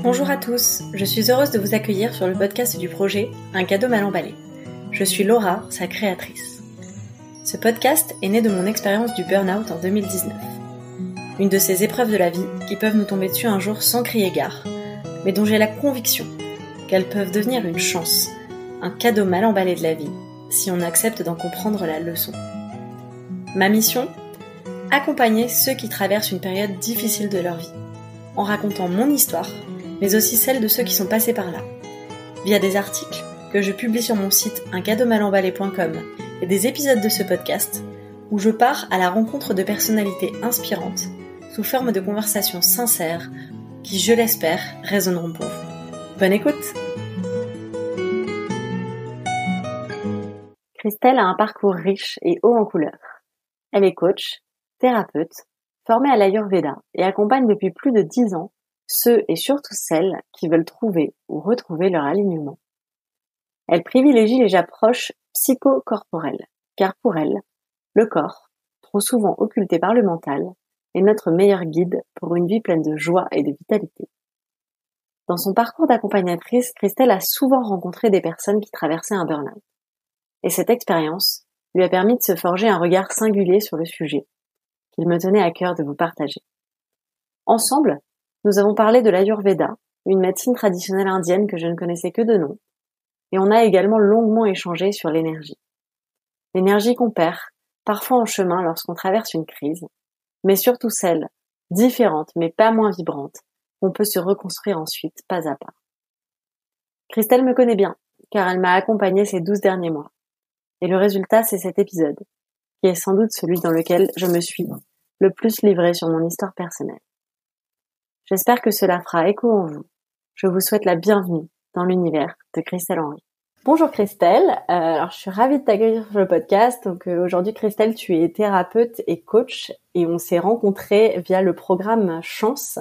Bonjour à tous, je suis heureuse de vous accueillir sur le podcast du projet Un cadeau mal emballé. Je suis Laura, sa créatrice. Ce podcast est né de mon expérience du burn-out en 2019. Une de ces épreuves de la vie qui peuvent nous tomber dessus un jour sans crier gare, mais dont j'ai la conviction qu'elles peuvent devenir une chance, un cadeau mal emballé de la vie, si on accepte d'en comprendre la leçon. Ma mission ? Accompagner ceux qui traversent une période difficile de leur vie, en racontant mon histoire, mais aussi celle de ceux qui sont passés par là, via des articles que je publie sur mon site uncadeaumalemballé.com et des épisodes de ce podcast, où je pars à la rencontre de personnalités inspirantes, sous forme de conversations sincères, qui, je l'espère, résonneront pour vous. Bonne écoute! Christelle a un parcours riche et haut en couleurs. Elle est coach, thérapeute, formée à l'Ayurveda et accompagne depuis plus de 10 ans ceux et surtout celles qui veulent trouver ou retrouver leur alignement. Elle privilégie les approches psychocorporelles, car pour elle, le corps, trop souvent occulté par le mental, est notre meilleur guide pour une vie pleine de joie et de vitalité. Dans son parcours d'accompagnatrice, Christelle a souvent rencontré des personnes qui traversaient un burn-out. Et cette expérience lui a permis de se forger un regard singulier sur le sujet, qu'il me tenait à cœur de vous partager. Ensemble, nous avons parlé de l'Ayurveda, une médecine traditionnelle indienne que je ne connaissais que de nom, et on a également longuement échangé sur l'énergie. L'énergie qu'on perd, parfois en chemin lorsqu'on traverse une crise, mais surtout celle, différente mais pas moins vibrante, qu'on peut se reconstruire ensuite, pas à pas. Christelle me connaît bien, car elle m'a accompagnée ces 12 derniers mois. Et le résultat, c'est cet épisode, qui est sans doute celui dans lequel je me suis le plus livrée sur mon histoire personnelle. J'espère que cela fera écho en vous. Je vous souhaite la bienvenue dans l'univers de Christelle Henry. Bonjour Christelle, alors je suis ravie de t'accueillir sur le podcast. Donc aujourd'hui Christelle, tu es thérapeute et coach et on s'est rencontrés via le programme Chance,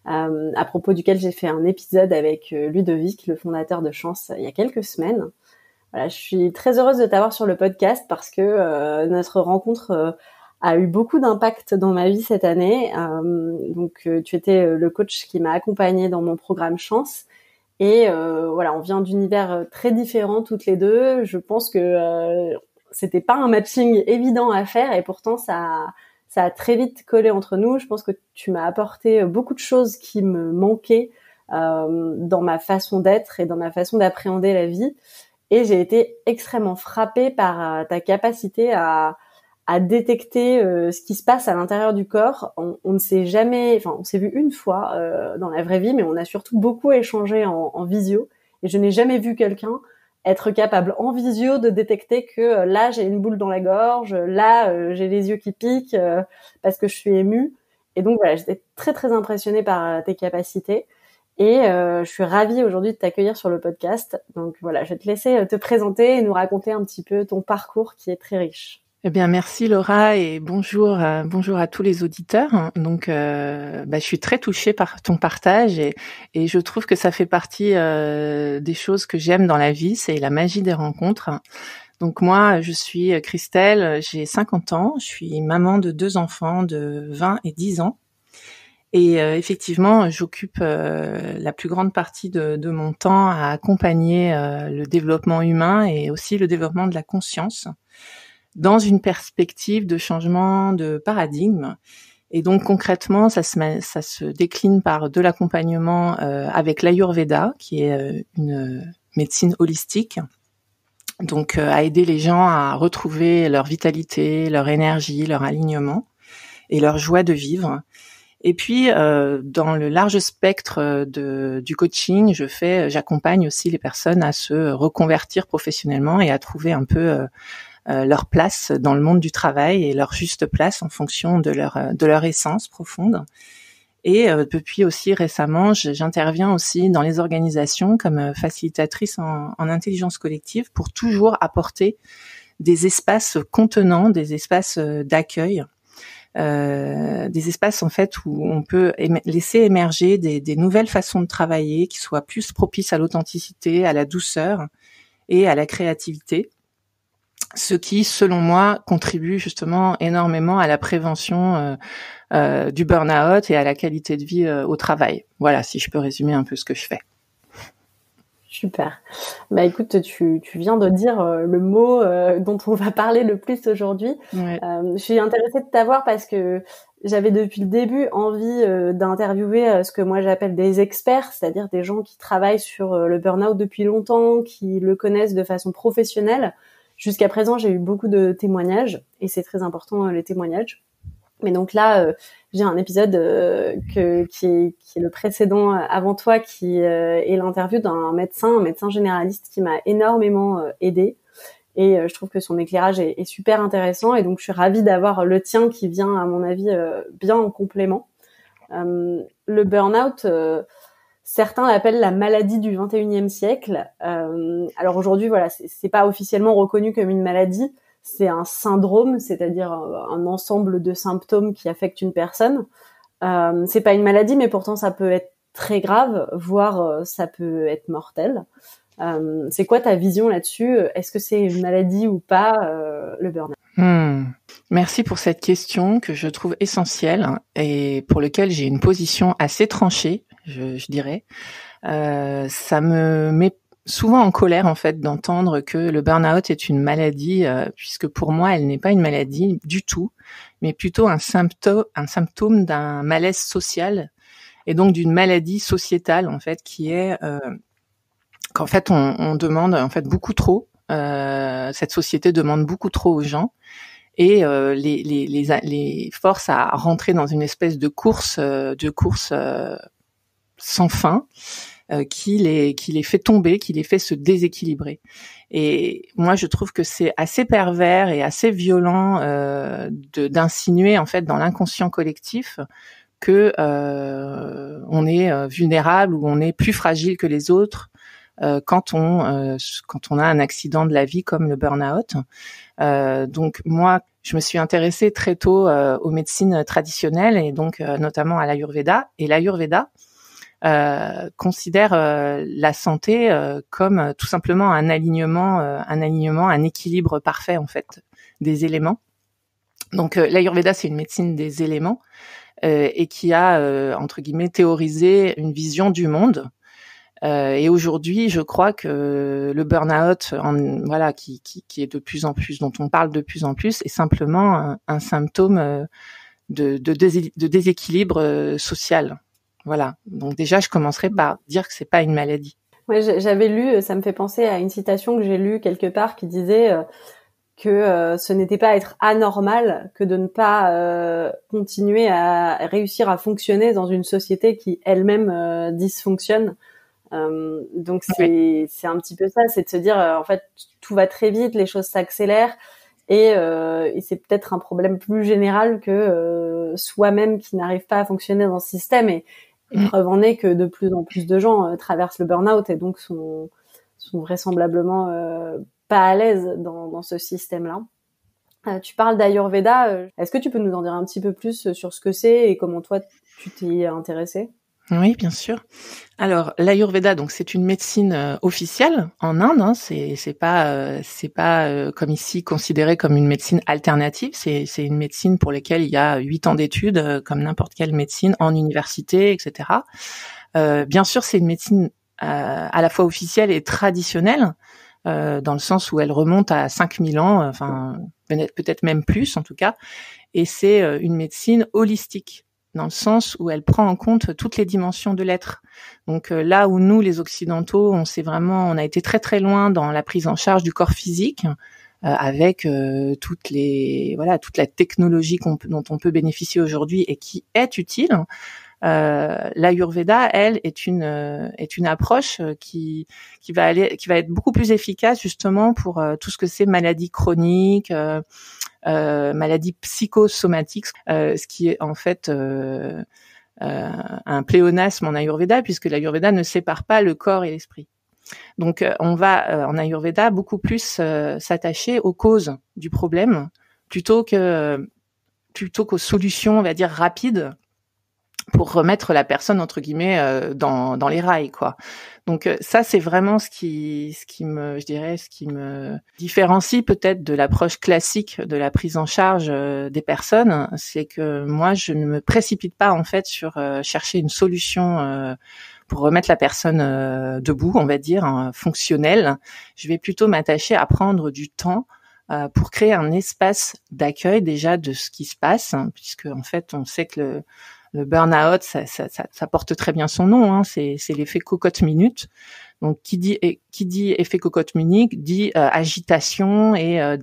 à propos duquel j'ai fait un épisode avec Ludovic, le fondateur de Chance, il y a quelques semaines. Voilà, je suis très heureuse de t'avoir sur le podcast parce que notre rencontre a eu beaucoup d'impact dans ma vie cette année. Donc tu étais le coach qui m'a accompagnée dans mon programme Chance. Et voilà, on vient d'univers très différents toutes les deux. Je pense que c'était pas un matching évident à faire et pourtant ça a très vite collé entre nous. Je pense que tu m'as apporté beaucoup de choses qui me manquaient dans ma façon d'être et dans ma façon d'appréhender la vie. Et j'ai été extrêmement frappée par ta capacité à détecter ce qui se passe à l'intérieur du corps. On ne s'est jamais, enfin, on s'est vu une fois dans la vraie vie, mais on a surtout beaucoup échangé en visio. Et je n'ai jamais vu quelqu'un être capable en visio de détecter que là j'ai une boule dans la gorge, là j'ai les yeux qui piquent parce que je suis émue. Et donc voilà, j'étais très très impressionnée par tes capacités. Et je suis ravie aujourd'hui de t'accueillir sur le podcast. Donc voilà, je vais te laisser te présenter et nous raconter un petit peu ton parcours qui est très riche. Eh bien, merci Laura et bonjour à tous les auditeurs. Donc, je suis très touchée par ton partage et je trouve que ça fait partie des choses que j'aime dans la vie, c'est la magie des rencontres. Donc moi, je suis Christelle, j'ai 50 ans, je suis maman de 2 enfants de 20 et 10 ans. Et effectivement, j'occupe la plus grande partie de mon temps à accompagner le développement humain et aussi le développement de la conscience dans une perspective de changement de paradigme. Et donc concrètement, ça se décline par de l'accompagnement avec l'Ayurveda, qui est une médecine holistique, donc à aider les gens à retrouver leur vitalité, leur énergie, leur alignement et leur joie de vivre. Et puis, dans le large spectre du coaching, j'accompagne aussi les personnes à se reconvertir professionnellement et à trouver un peu leur place dans le monde du travail et leur juste place en fonction de leur essence profonde. Et depuis aussi récemment, j'interviens aussi dans les organisations comme facilitatrice en intelligence collective pour toujours apporter des espaces contenants, des espaces d'accueil, des espaces en fait où on peut laisser émerger des nouvelles façons de travailler qui soient plus propices à l'authenticité, à la douceur et à la créativité. ce qui, selon moi, contribue justement énormément à la prévention du burn-out et à la qualité de vie au travail. Voilà, si je peux résumer un peu ce que je fais. Super. Bah écoute, tu viens de dire le mot dont on va parler le plus aujourd'hui. Ouais. Je suis intéressée de t'avoir parce que j'avais depuis le début envie d'interviewer ce que moi j'appelle des experts, c'est-à-dire des gens qui travaillent sur le burn-out depuis longtemps, qui le connaissent de façon professionnelle. Jusqu'à présent, j'ai eu beaucoup de témoignages et c'est très important les témoignages. Mais donc là, j'ai un épisode qui est le précédent avant toi, qui est l'interview d'un un médecin généraliste qui m'a énormément aidée. Et je trouve que son éclairage est super intéressant. Et donc, je suis ravie d'avoir le tien qui vient, à mon avis, bien en complément. Le burn-out, certains l'appellent la maladie du 21e siècle. Alors aujourd'hui, voilà, c'est pas officiellement reconnu comme une maladie. C'est un syndrome, c'est-à-dire un ensemble de symptômes qui affectent une personne. C'est pas une maladie, mais pourtant ça peut être très grave, voire ça peut être mortel. C'est quoi ta vision là-dessus? Est-ce que c'est une maladie ou pas, le burn-out? Merci pour cette question que je trouve essentielle et pour laquelle j'ai une position assez tranchée, je dirais. Ça me met souvent en colère en fait d'entendre que le burn-out est une maladie, puisque pour moi elle n'est pas une maladie du tout, mais plutôt un symptôme d'un malaise social et donc d'une maladie sociétale en fait qui est qu'en fait on demande en fait beaucoup trop. Cette société demande beaucoup trop aux gens et les force à rentrer dans une espèce de course sans fin. Qui les fait tomber, qui les fait se déséquilibrer. Et moi, je trouve que c'est assez pervers et assez violent d'insinuer en fait dans l'inconscient collectif que on est vulnérable ou on est plus fragile que les autres quand on a un accident de la vie comme le burn-out. Donc moi, je me suis intéressée très tôt aux médecines traditionnelles et donc notamment à l'Ayurveda. Et l'Ayurveda considère la santé comme tout simplement un alignement, un équilibre parfait en fait des éléments. Donc l'Ayurveda c'est une médecine des éléments et qui a entre guillemets théorisé une vision du monde. Et aujourd'hui, je crois que le burn-out, voilà, qui est de plus en plus, dont on parle de plus en plus, est simplement un symptôme de déséquilibre social. Voilà. Donc déjà, je commencerai par dire que c'est pas une maladie. Ouais, j'avais lu, ça me fait penser à une citation que j'ai lue quelque part qui disait que ce n'était pas être anormal que de ne pas continuer à réussir à fonctionner dans une société qui elle-même dysfonctionne. Donc c'est un petit peu ça, c'est de se dire en fait tout va très vite, les choses s'accélèrent et c'est peut-être un problème plus général que soi-même qui n'arrive pas à fonctionner dans ce système et preuve en est que de plus en plus de gens traversent le burn-out et donc sont vraisemblablement pas à l'aise dans ce système-là. Tu parles d'Ayurveda. Est-ce que tu peux nous en dire un petit peu plus sur ce que c'est et comment toi tu t'y es intéressée? Oui, bien sûr. Alors l'Ayurveda, donc c'est une médecine officielle en Inde. Hein, c'est pas comme ici considéré comme une médecine alternative. C'est une médecine pour laquelle il y a 8 ans d'études, comme n'importe quelle médecine en université, etc. Bien sûr, c'est une médecine à la fois officielle et traditionnelle, dans le sens où elle remonte à 5000 ans, enfin peut-être même plus en tout cas. Et c'est une médecine holistique, dans le sens où elle prend en compte toutes les dimensions de l'être. Donc là où nous, les Occidentaux, on a été très très loin dans la prise en charge du corps physique, avec toute la technologie dont on peut bénéficier aujourd'hui et qui est utile. L'Ayurveda, elle, est une approche qui va être beaucoup plus efficace justement pour tout ce que c'est maladies chroniques, maladies psychosomatiques, ce qui est en fait un pléonasme en Ayurveda, puisque l'Ayurveda ne sépare pas le corps et l'esprit. Donc on va en Ayurveda beaucoup plus s'attacher aux causes du problème plutôt qu'aux solutions, on va dire, rapides pour remettre la personne entre guillemets dans les rails, quoi. Donc ça, c'est vraiment ce qui me différencie peut-être de l'approche classique de la prise en charge des personnes, c'est que moi je ne me précipite pas en fait sur chercher une solution pour remettre la personne debout, on va dire, fonctionnelle. Je vais plutôt m'attacher à prendre du temps pour créer un espace d'accueil déjà de ce qui se passe, puisque en fait on sait que le burn-out, ça porte très bien son nom, hein, c'est l'effet cocotte-minute. Donc, qui dit effet cocotte-minute dit agitation et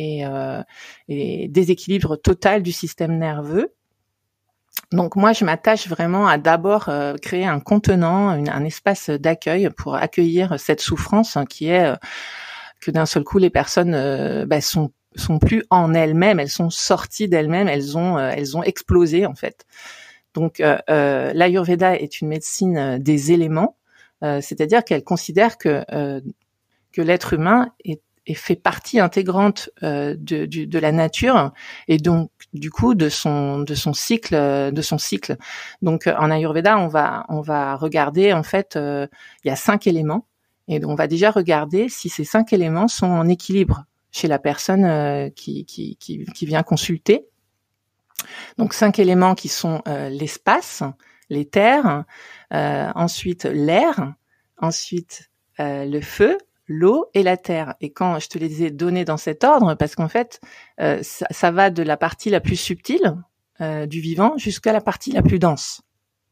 déséquilibre total du système nerveux. Donc, moi, je m'attache vraiment à d'abord créer un contenant, un espace d'accueil pour accueillir cette souffrance qui est que d'un seul coup, les personnes sont plus en elles-mêmes, elles sont sorties d'elles-mêmes, elles ont explosé en fait. Donc, l'Ayurveda est une médecine des éléments, c'est-à-dire qu'elle considère que l'être humain est fait partie intégrante de la nature et donc du coup de son cycle. Donc, en Ayurveda, on va regarder en fait, il y a 5 éléments et on va déjà regarder si ces 5 éléments sont en équilibre chez la personne qui vient consulter. Donc 5 éléments qui sont l'espace, les terres, ensuite l'air, ensuite le feu, l'eau et la terre. Et quand je te les ai donnés dans cet ordre, parce qu'en fait, ça va de la partie la plus subtile du vivant jusqu'à la partie la plus dense.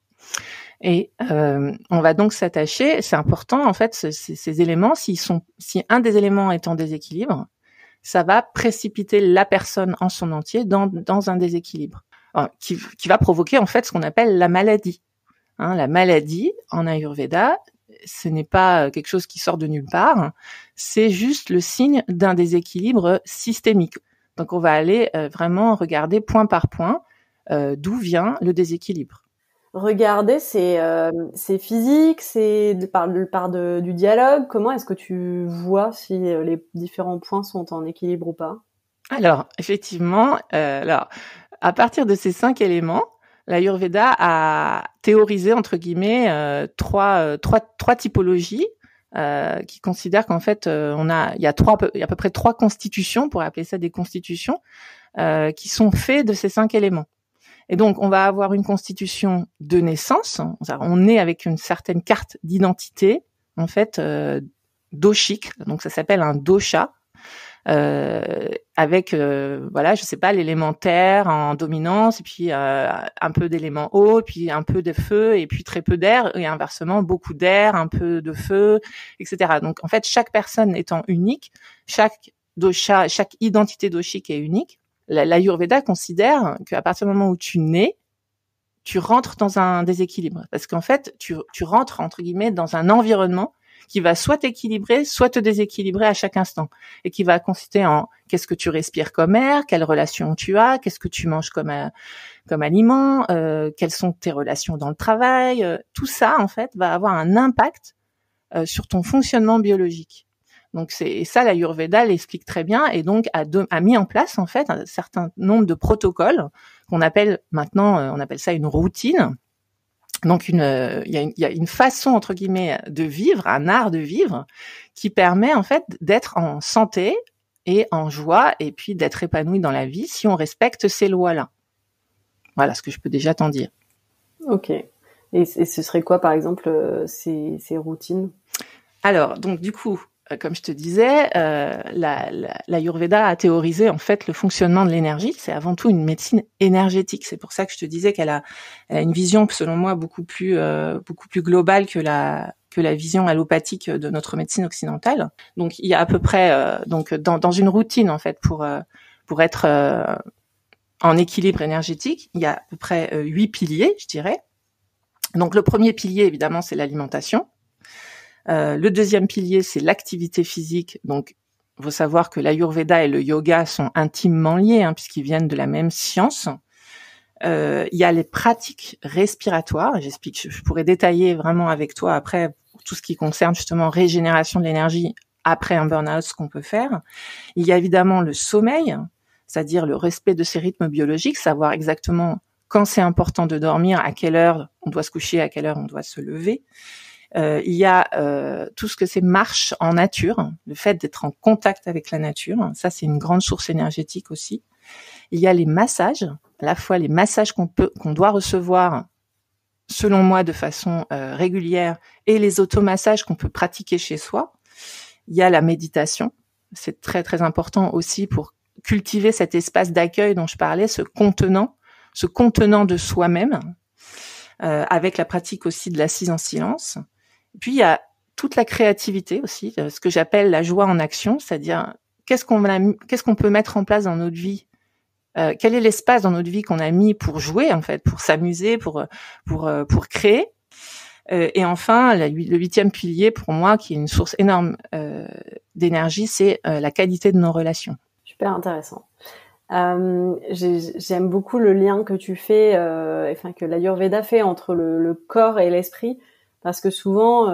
Et on va donc s'attacher, c'est important en fait, ces éléments, si un des éléments est en déséquilibre, ça va précipiter la personne en son entier dans un déséquilibre qui va provoquer en fait ce qu'on appelle la maladie. Hein, la maladie en Ayurveda, ce n'est pas quelque chose qui sort de nulle part, c'est juste le signe d'un déséquilibre systémique. Donc on va aller vraiment regarder point par point d'où vient le déséquilibre. Regarder, c'est physique, c'est du dialogue. Comment est-ce que tu vois si les différents points sont en équilibre ou pas? Alors, effectivement, à partir de ces 5 éléments, l'Ayurveda a théorisé entre guillemets trois typologies qui considèrent qu'en fait il y a à peu près 3 constitutions, pour appeler ça des constitutions, qui sont faites de ces 5 éléments. Et donc, on va avoir une constitution de naissance. On est avec une certaine carte d'identité, en fait, doshique. Donc, ça s'appelle un dosha, avec, je sais pas, l'élémentaire en dominance, et puis un peu d'élément eau, puis un peu de feu, et puis très peu d'air, et inversement, beaucoup d'air, un peu de feu, etc. Donc, en fait, chaque personne étant unique, chaque dosha, chaque identité doshique est unique. L'Ayurveda considère qu'à partir du moment où tu nais, tu rentres dans un déséquilibre. Parce qu'en fait, tu rentres, entre guillemets, dans un environnement qui va soit t'équilibrer, soit te déséquilibrer à chaque instant. Et qui va consister en qu'est-ce que tu respires comme air, quelles relations tu as, qu'est-ce que tu manges comme aliment, quelles sont tes relations dans le travail. Tout ça, en fait, va avoir un impact sur ton fonctionnement biologique. Donc ça, l'Ayurveda l'explique très bien et donc a mis en place en fait un certain nombre de protocoles qu'on appelle maintenant, on appelle ça une routine. Donc il y a une façon entre guillemets de vivre, un art de vivre qui permet en fait d'être en santé et en joie et puis d'être épanoui dans la vie si on respecte ces lois-là. Voilà ce que je peux déjà t'en dire. Ok. Et ce serait quoi par exemple ces routines? Alors donc du coup, comme je te disais, l'Ayurveda a théorisé en fait le fonctionnement de l'énergie. C'est avant tout une médecine énergétique. C'est pour ça que je te disais qu'elle a une vision, selon moi, beaucoup plus globale que la vision allopathique de notre médecine occidentale. Donc il y a à peu près dans une routine en fait pour être en équilibre énergétique, il y a à peu près 8 piliers, je dirais. Donc le premier pilier, évidemment, c'est l'alimentation. Le deuxième pilier, c'est l'activité physique. Donc, il faut savoir que l'Ayurveda et le yoga sont intimement liés, puisqu'ils viennent de la même science. Il y a les pratiques respiratoires. Je pourrais détailler vraiment avec toi après tout ce qui concerne justement régénération de l'énergie après un burn-out, ce qu'on peut faire. Il y a évidemment le sommeil, c'est-à-dire le respect de ses rythmes biologiques, savoir exactement quand c'est important de dormir, à quelle heure on doit se coucher, à quelle heure on doit se lever. Il y a tout ce que c'est marche en nature, le fait d'être en contact avec la nature, ça c'est une grande source énergétique aussi. Il y a les massages, à la fois les massages qu'on doit recevoir selon moi de façon régulière et les automassages qu'on peut pratiquer chez soi. Il y a la méditation, c'est très très important aussi pour cultiver cet espace d'accueil dont je parlais, ce contenant de soi-même, avec la pratique aussi de l'assise en silence. Et puis il y a toute la créativité aussi, ce que j'appelle la joie en action, c'est-à-dire qu'est-ce qu'on peut mettre en place dans notre vie, quel est l'espace dans notre vie qu'on a mis pour jouer en fait, pour s'amuser, pour créer. Et enfin, le 8e pilier pour moi, qui est une source énorme d'énergie, c'est la qualité de nos relations. Super intéressant. J'aime beaucoup le lien que tu fais, que l'Ayurveda fait entre le corps et l'esprit, parce que souvent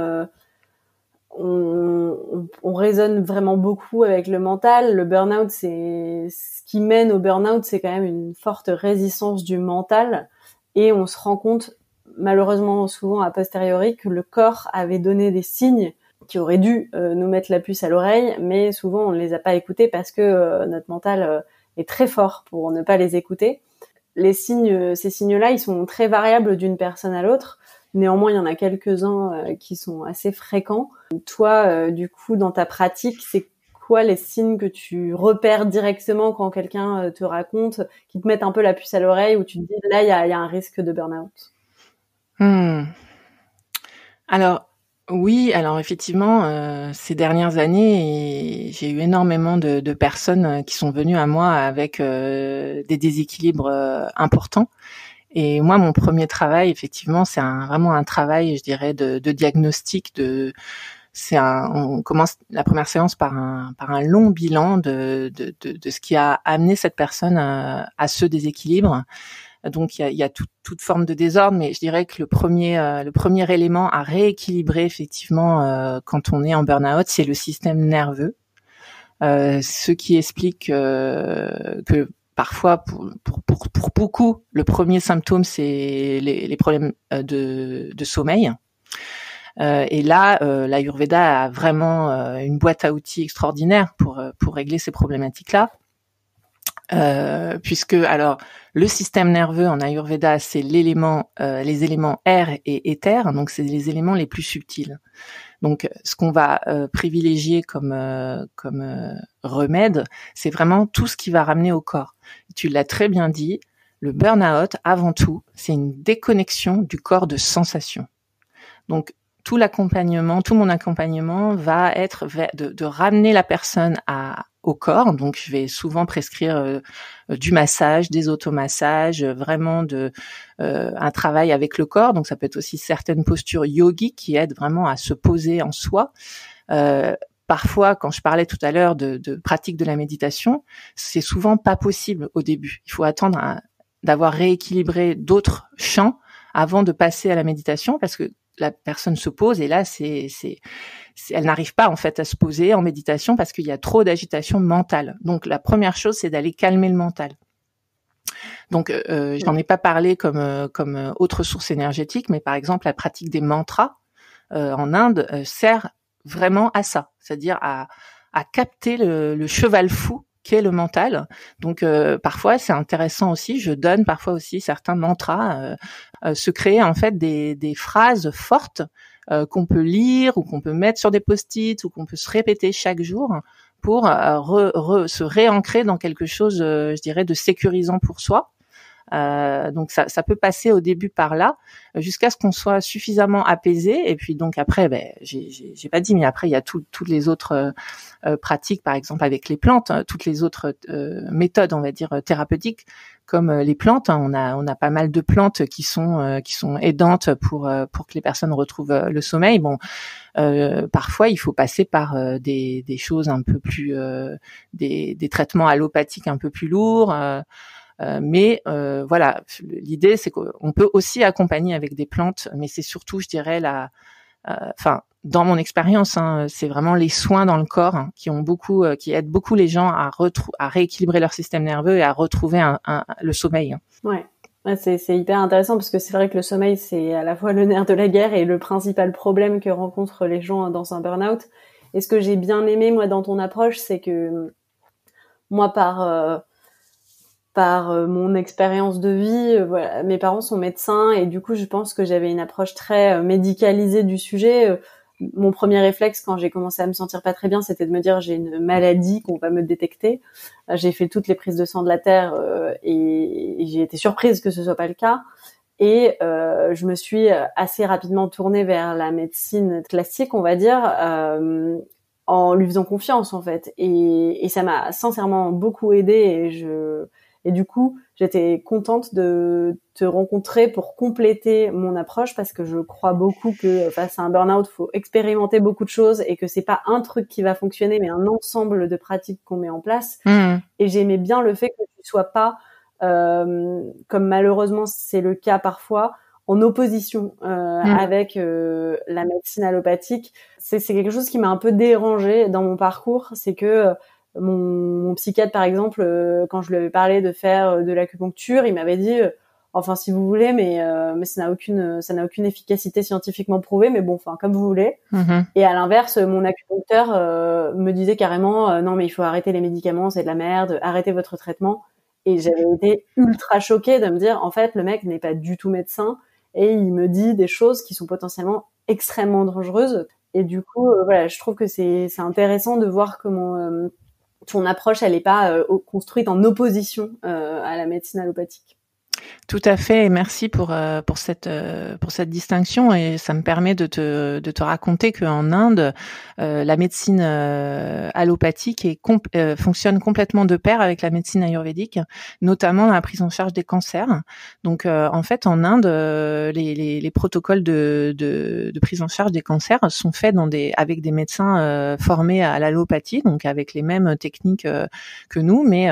on raisonne vraiment beaucoup avec le mental. Le burn-out, c'est ce qui mène au burn-out, c'est quand même une forte résistance du mental, et on se rend compte malheureusement souvent a posteriori que le corps avait donné des signes qui auraient dû nous mettre la puce à l'oreille, mais souvent on ne les a pas écoutés parce que notre mental est très fort pour ne pas les écouter. Ces signes-là, ils sont très variables d'une personne à l'autre. Néanmoins, il y en a quelques-uns qui sont assez fréquents. Toi, du coup, dans ta pratique, c'est quoi les signes que tu repères directement quand quelqu'un te raconte, qui te mettent un peu la puce à l'oreille, où tu te dis, là, il y a un risque de burn-out? Alors, oui, effectivement, ces dernières années, j'ai eu énormément de personnes qui sont venues à moi avec des déséquilibres importants. Et moi, mon premier travail, effectivement, c'est vraiment un travail, je dirais, de diagnostic. On commence la première séance par un long bilan de ce qui a amené cette personne à ce déséquilibre. Donc il y a toute forme de désordre, mais je dirais que le premier élément à rééquilibrer effectivement quand on est en burn-out, c'est le système nerveux. Ce qui explique que parfois pour beaucoup, le premier symptôme c'est les problèmes de sommeil. Et là, l'Ayurveda a vraiment une boîte à outils extraordinaire pour régler ces problématiques-là. Puisque alors le système nerveux en Ayurveda, c'est les éléments air et éther, donc c'est les éléments les plus subtils. Donc ce qu'on va privilégier comme remède, c'est vraiment tout ce qui va ramener au corps. Tu l'as très bien dit, le burn-out avant tout, c'est une déconnexion du corps de sensation. Donc tout mon accompagnement va être de ramener la personne au corps. Donc je vais souvent prescrire du massage, des automassages, vraiment un travail avec le corps. Donc ça peut être aussi certaines postures yogiques qui aident vraiment à se poser en soi. Parfois, quand je parlais tout à l'heure de pratique de la méditation, c'est souvent pas possible au début. Il faut attendre d'avoir rééquilibré d'autres champs avant de passer à la méditation, parce que la personne se pose et là elle n'arrive pas en fait à se poser en méditation parce qu'il y a trop d'agitation mentale. Donc la première chose, c'est d'aller calmer le mental. Donc j'en ai pas parlé comme autre source énergétique, mais par exemple la pratique des mantras en Inde sert vraiment à ça, c'est-à-dire à capter le cheval fou qu'est le mental. Donc parfois c'est intéressant aussi, je donne parfois aussi certains mantras, se créer en fait des phrases fortes qu'on peut lire ou qu'on peut mettre sur des post-it ou qu'on peut se répéter chaque jour pour se réancrer dans quelque chose, je dirais, de sécurisant pour soi. Donc ça peut passer au début par là, jusqu'à ce qu'on soit suffisamment apaisé. Et puis donc après, j'ai pas dit, mais après il y a toutes les autres pratiques, par exemple avec les plantes, toutes les autres méthodes, on va dire thérapeutiques, comme les plantes. On a pas mal de plantes qui sont aidantes pour que les personnes retrouvent le sommeil. Bon, parfois il faut passer par des choses un peu plus des traitements allopathiques un peu plus lourds. Mais voilà, l'idée c'est qu'on peut aussi accompagner avec des plantes, mais c'est surtout, je dirais, dans mon expérience, c'est vraiment les soins dans le corps qui aident beaucoup les gens à rééquilibrer leur système nerveux et à retrouver le sommeil. Ouais. Ouais, c'est hyper intéressant parce que c'est vrai que le sommeil, c'est à la fois le nerf de la guerre et le principal problème que rencontrent les gens dans un burn-out. Et ce que j'ai bien aimé, moi, dans ton approche, c'est que moi, par mon expérience de vie, voilà, mes parents sont médecins et du coup, je pense que j'avais une approche très médicalisée du sujet. Mon premier réflexe quand j'ai commencé à me sentir pas très bien, c'était de me dire j'ai une maladie qu'on va me détecter. J'ai fait toutes les prises de sang de la terre et j'ai été surprise que ce soit pas le cas. Et je me suis assez rapidement tournée vers la médecine classique, on va dire, en lui faisant confiance en fait. Et ça m'a sincèrement beaucoup aidée et du coup, j'étais contente de te rencontrer pour compléter mon approche parce que je crois beaucoup que face à un burn-out, faut expérimenter beaucoup de choses et que c'est pas un truc qui va fonctionner, mais un ensemble de pratiques qu'on met en place. Et j'aimais bien le fait que tu sois pas, comme malheureusement c'est le cas parfois, en opposition avec la médecine allopathique. C'est quelque chose qui m'a un peu dérangée dans mon parcours, c'est que mon psychiatre, par exemple, quand je lui avais parlé de faire de l'acupuncture, il m'avait dit, enfin, si vous voulez, mais ça n'a aucune efficacité scientifiquement prouvée, mais bon, enfin, comme vous voulez. Et à l'inverse, mon acupuncteur me disait carrément, non, mais il faut arrêter les médicaments, c'est de la merde, arrêtez votre traitement. Et j'avais été ultra choquée de me dire, en fait, le mec n'est pas du tout médecin et il me dit des choses qui sont potentiellement extrêmement dangereuses. Et du coup, voilà, je trouve que c'est intéressant de voir comment ton approche, elle est pas construite en opposition à la médecine allopathique. Tout à fait, et merci pour cette distinction, et ça me permet de te raconter qu'en Inde, la médecine allopathique fonctionne complètement de pair avec la médecine ayurvédique, notamment dans la prise en charge des cancers. Donc en fait, en Inde, les protocoles de prise en charge des cancers sont faits avec des médecins formés à l'allopathie, donc avec les mêmes techniques que nous, mais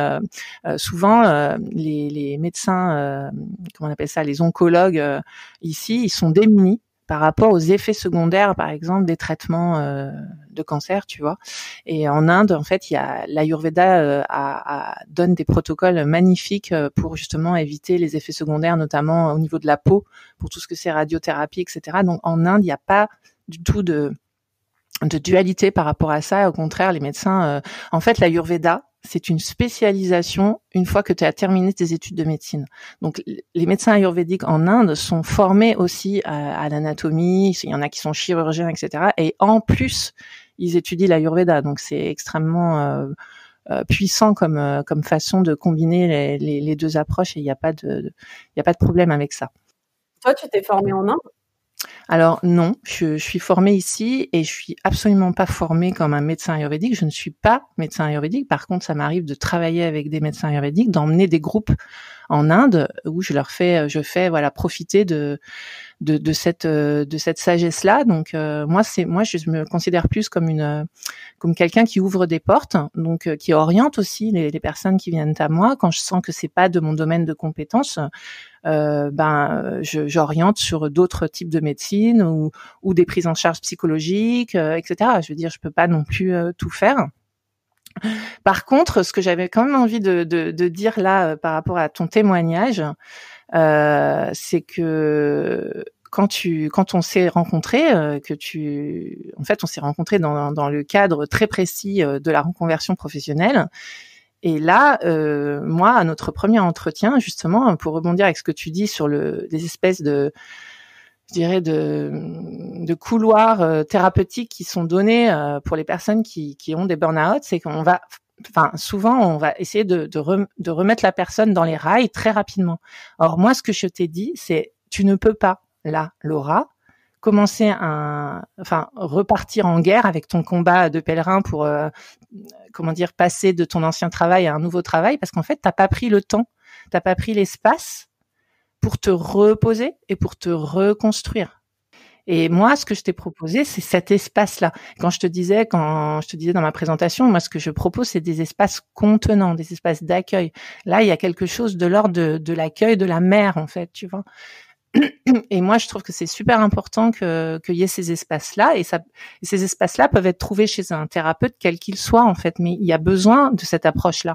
souvent les médecins, comment on appelle ça, les oncologues ici, ils sont démunis par rapport aux effets secondaires, par exemple, des traitements de cancer, tu vois. Et en Inde, en fait, il y a l'Ayurveda donne des protocoles magnifiques pour justement éviter les effets secondaires, notamment au niveau de la peau, pour tout ce que c'est radiothérapie, etc. Donc en Inde, il n'y a pas du tout de dualité par rapport à ça. Au contraire, les médecins, en fait, l'Ayurveda, c'est une spécialisation une fois que tu as terminé tes études de médecine. Donc, les médecins ayurvédiques en Inde sont formés aussi à l'anatomie. Il y en a qui sont chirurgiens, etc. Et en plus, ils étudient l'Ayurveda. Donc, c'est extrêmement puissant comme façon de combiner les deux approches. Et il n'y a pas de problème avec ça. Toi, tu t'es formée en Inde ? Alors non, je suis formée ici et je suis absolument pas formée comme un médecin ayurvédique. Je ne suis pas médecin ayurvédique. Par contre, ça m'arrive de travailler avec des médecins ayurvédiques, d'emmener des groupes en Inde où je fais voilà, profiter de cette sagesse-là. Donc moi je me considère plus comme quelqu'un qui ouvre des portes, donc qui oriente aussi les personnes qui viennent à moi quand je sens que c'est pas de mon domaine de compétence. J'oriente sur d'autres types de médecine ou des prises en charge psychologiques, etc. Je veux dire, je peux pas non plus tout faire. Par contre, ce que j'avais quand même envie de dire là par rapport à ton témoignage, c'est que quand on s'est rencontrés, en fait, on s'est rencontrés dans le cadre très précis de la reconversion professionnelle. Et là, moi, à notre premier entretien, justement, pour rebondir avec ce que tu dis sur des espèces de, je dirais, de couloirs thérapeutiques qui sont donnés pour les personnes qui ont des burn-out, c'est souvent, on va essayer de remettre la personne dans les rails très rapidement. Or, moi, ce que je t'ai dit, c'est, tu ne peux pas, là, Laura, repartir en guerre avec ton combat de pèlerin pour, passer de ton ancien travail à un nouveau travail, parce qu'en fait, t'as pas pris le temps, t'as pas pris l'espace pour te reposer et pour te reconstruire. Et moi, ce que je t'ai proposé, c'est cet espace-là. Quand je te disais dans ma présentation, moi, ce que je propose, c'est des espaces contenants, des espaces d'accueil. Là, il y a quelque chose de l'ordre de l'accueil de la mère, en fait, tu vois. Et moi, je trouve que c'est super important qu'il y ait ces espaces-là, et ces espaces-là peuvent être trouvés chez un thérapeute quel qu'il soit, en fait, mais il y a besoin de cette approche-là.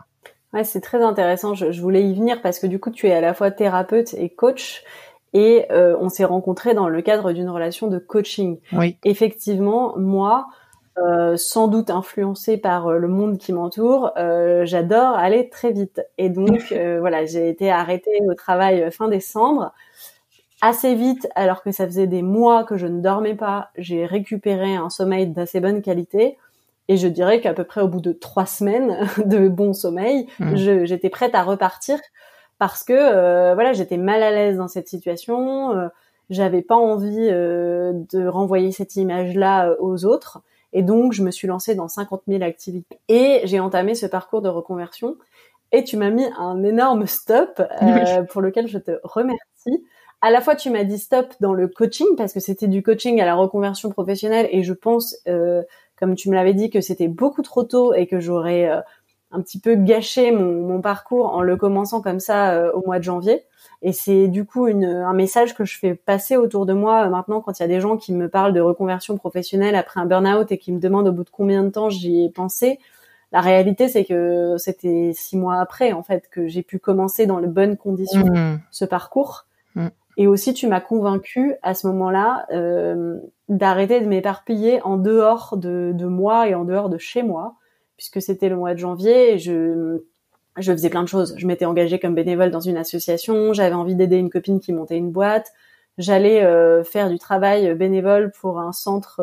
Ouais, c'est très intéressant. Je voulais y venir parce que du coup, tu es à la fois thérapeute et coach. Et on s'est rencontrés dans le cadre d'une relation de coaching. Oui. Effectivement, moi, sans doute influencée par le monde qui m'entoure, j'adore aller très vite. Et donc, voilà, j'ai été arrêtée au travail fin décembre. Assez vite, alors que ça faisait des mois que je ne dormais pas, j'ai récupéré un sommeil d'assez bonne qualité. Et je dirais qu'à peu près au bout de 3 semaines de bon sommeil, j'étais prête à repartir parce que voilà, j'étais mal à l'aise dans cette situation. J'avais pas envie de renvoyer cette image-là aux autres. Et donc, je me suis lancée dans 50 000 activités. Et j'ai entamé ce parcours de reconversion. Et tu m'as mis un énorme stop pour lequel je te remercie. À la fois, tu m'as dit stop dans le coaching parce que c'était du coaching à la reconversion professionnelle et je pense, comme tu me l'avais dit, que c'était beaucoup trop tôt et que j'aurais un petit peu gâché mon parcours en le commençant comme ça au mois de janvier. Et c'est du coup un message que je fais passer autour de moi maintenant quand il y a des gens qui me parlent de reconversion professionnelle après un burn-out et qui me demandent au bout de combien de temps j'y ai pensé. La réalité, c'est que c'était 6 mois après, en fait, que j'ai pu commencer dans de bonnes conditions ce parcours. Et aussi, tu m'as convaincue à ce moment-là d'arrêter de m'éparpiller en dehors de moi et en dehors de chez moi, puisque c'était le mois de janvier et je faisais plein de choses. Je m'étais engagée comme bénévole dans une association, j'avais envie d'aider une copine qui montait une boîte, j'allais faire du travail bénévole pour un centre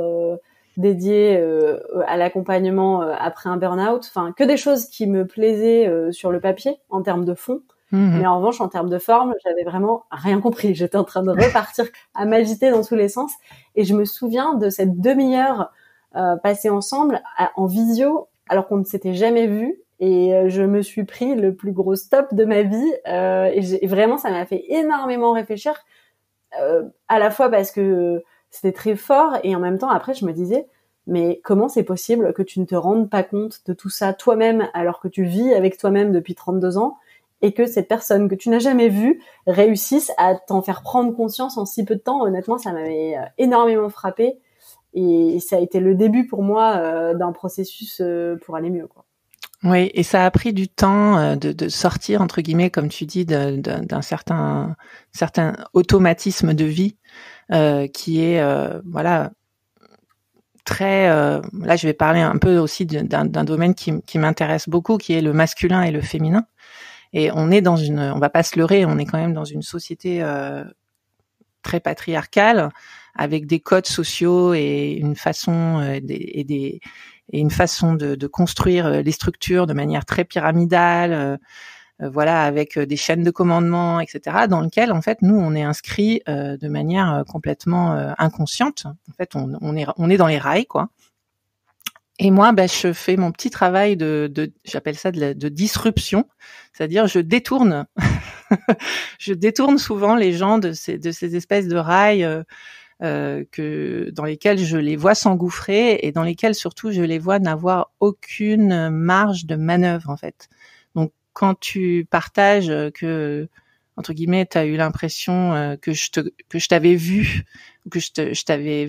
dédié à l'accompagnement après un burn-out, enfin que des choses qui me plaisaient sur le papier en termes de fond. Mais en revanche, en termes de forme, j'avais vraiment rien compris. J'étais en train de repartir à m'agiter dans tous les sens. Et je me souviens de cette demi-heure passée ensemble en visio, alors qu'on ne s'était jamais vu. Et je me suis pris le plus gros stop de ma vie. Et vraiment, ça m'a fait énormément réfléchir. À la fois parce que c'était très fort. Et en même temps, après, je me disais, mais comment c'est possible que tu ne te rendes pas compte de tout ça toi-même alors que tu vis avec toi-même depuis 32 ans et que cette personne que tu n'as jamais vue réussisse à t'en faire prendre conscience en si peu de temps. Honnêtement, ça m'avait énormément frappée et ça a été le début pour moi d'un processus pour aller mieux, quoi. Oui, et ça a pris du temps de sortir, entre guillemets, comme tu dis, d'un certain automatisme de vie qui est, voilà, très... là, je vais parler un peu aussi d'un domaine qui m'intéresse beaucoup, qui est le masculin et le féminin. Et on est on va pas se leurrer, on est quand même dans une société très patriarcale, avec des codes sociaux et une façon et une façon de construire les structures de manière très pyramidale, voilà, avec des chaînes de commandement, etc., dans lequel en fait nous on est inscrit de manière complètement inconsciente. En fait, on est dans les rails, quoi. Et moi, je fais mon petit travail j'appelle ça de disruption, c'est-à-dire je détourne souvent les gens de ces espèces de rails dans lesquels je les vois s'engouffrer et dans lesquels surtout je les vois n'avoir aucune marge de manœuvre, en fait. Donc quand tu partages que, entre guillemets, tu as eu l'impression que je t'avais vu, que je t'avais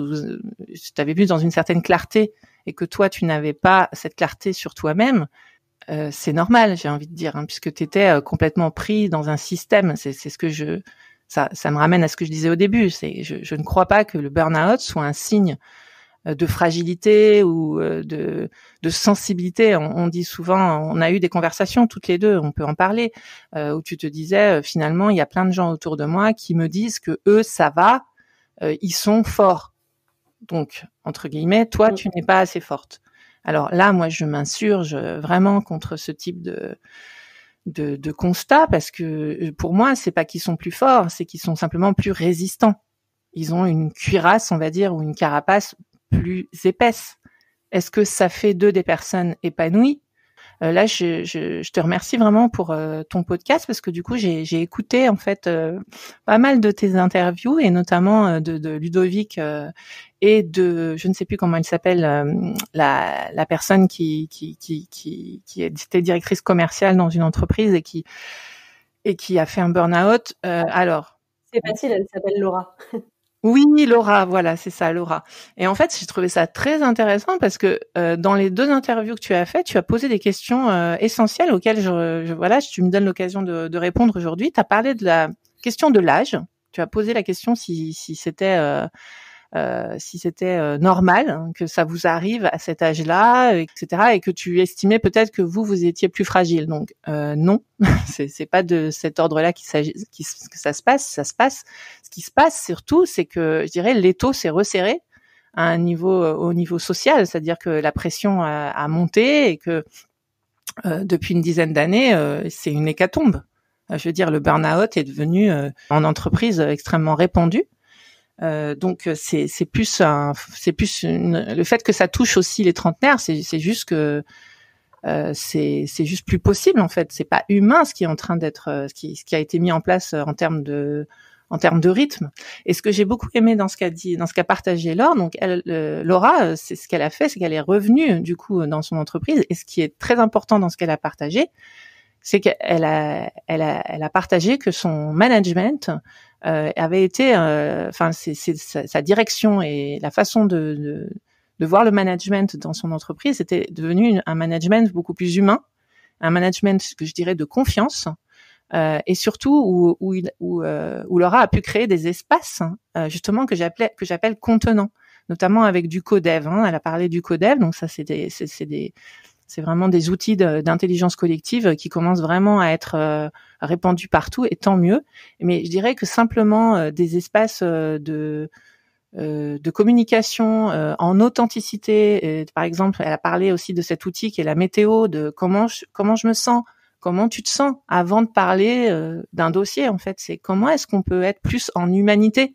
vu dans une certaine clarté et que toi tu n'avais pas cette clarté sur toi-même, c'est normal, j'ai envie de dire, hein, puisque tu étais complètement pris dans un système. C'est ce que ça me ramène à ce que je disais au début. Je ne crois pas que le burn-out soit un signe de fragilité ou de sensibilité. On dit souvent, on a eu des conversations toutes les deux, on peut en parler, où tu te disais finalement, il y a plein de gens autour de moi qui me disent que eux, ça va, ils sont forts. Donc, entre guillemets, toi, tu n'es pas assez forte. Alors là, moi, je m'insurge vraiment contre ce type de constat parce que pour moi, c'est pas qu'ils sont plus forts, c'est qu'ils sont simplement plus résistants. Ils ont une cuirasse, on va dire, ou une carapace plus épaisse. Est-ce que ça fait d'eux des personnes épanouies ? Là, je te remercie vraiment pour ton podcast parce que du coup, j'ai écouté en fait pas mal de tes interviews et notamment de Ludovic et de, je ne sais plus comment elle s'appelle, la personne qui était directrice commerciale dans une entreprise et qui a fait un burn-out. Alors, c'est facile, elle s'appelle Laura. Oui, Laura, voilà, c'est ça, Laura. Et en fait, j'ai trouvé ça très intéressant parce que dans les 2 interviews que tu as faites, tu as posé des questions essentielles auxquelles voilà, tu me donnes l'occasion de répondre aujourd'hui. Tu as parlé de la question de l'âge. Tu as posé la question si c'était normal, hein, que ça vous arrive à cet âge-là, etc., et que tu estimais peut-être que vous étiez plus fragile. Donc non, c'est pas de cet ordre-là que ça se passe. Ça se passe. Ce qui se passe surtout, c'est que je dirais l'étau s'est resserré à un niveau au niveau social, c'est-à-dire que la pression a monté et que depuis une dizaine d'années, c'est une hécatombe. Je veux dire, le burn-out est devenu en entreprise extrêmement répandu. Donc c'est plus le fait que ça touche aussi les trentenaires, c'est juste que c'est juste plus possible en fait. C'est pas humain ce qui est en train d'être ce qui a été mis en place en termes de rythme. Et ce que j'ai beaucoup aimé dans ce qu'a partagé Laure, donc Laura, c'est ce qu'elle a fait, c'est qu'elle est revenue du coup dans son entreprise. Et ce qui est très important dans ce qu'elle a partagé, c'est qu'elle a partagé que son management avait été, c'est sa direction et la façon de voir le management dans son entreprise était devenu un management beaucoup plus humain, un management que je dirais de confiance, et surtout où Laura a pu créer des espaces justement que j'appelle contenants, notamment avec du codev. Elle a parlé du codev, donc ça c'est vraiment des outils d'intelligence collective qui commencent vraiment à être répandus partout, et tant mieux. Mais je dirais que simplement des espaces de communication en authenticité. Et, par exemple, elle a parlé aussi de cet outil qui est la météo, de comment je me sens, comment tu te sens avant de parler d'un dossier. En fait, c'est comment est-ce qu'on peut être plus en humanité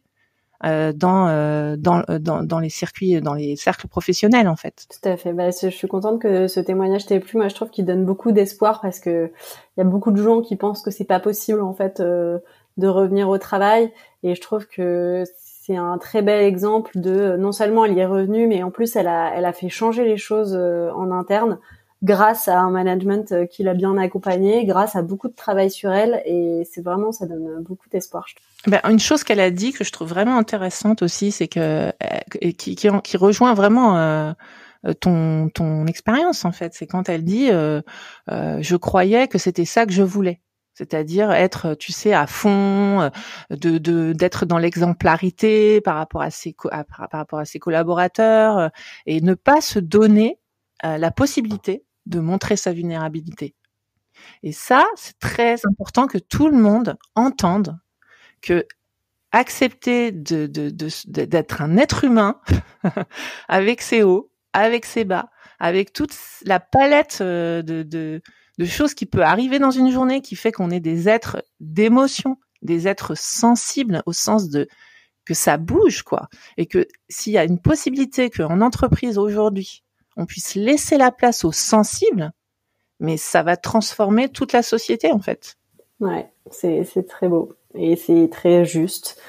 dans les circuits, dans les cercles professionnels en fait. Tout à fait. Je suis contente que ce témoignage t'ait plu. Moi, je trouve qu'il donne beaucoup d'espoir parce que il y a beaucoup de gens qui pensent que c'est pas possible en fait de revenir au travail. Et je trouve que c'est un très bel exemple de non seulement elle y est revenue, mais en plus elle a fait changer les choses en interne grâce à un management qui l'a bien accompagnée, grâce à beaucoup de travail sur elle. Et c'est vraiment, ça donne beaucoup d'espoir, je trouve. Une chose qu'elle a dit que je trouve vraiment intéressante aussi, c'est que qui rejoint vraiment ton expérience en fait, c'est quand elle dit je croyais que c'était ça que je voulais, c'est-à-dire être, tu sais, à fond, d'être dans l'exemplarité par rapport à ses collaborateurs, et ne pas se donner la possibilité de montrer sa vulnérabilité. Et ça, c'est très important que tout le monde entende que accepter d'être un être humain avec ses hauts, avec ses bas, avec toute la palette de choses qui peut arriver dans une journée, qui fait qu'on est des êtres d'émotion, des êtres sensibles au sens de que ça bouge, quoi. Et que s'il y a une possibilité qu'en entreprise aujourd'hui, on puisse laisser la place aux sensibles, mais ça va transformer toute la société, en fait. Ouais, c'est très beau. Et c'est très juste.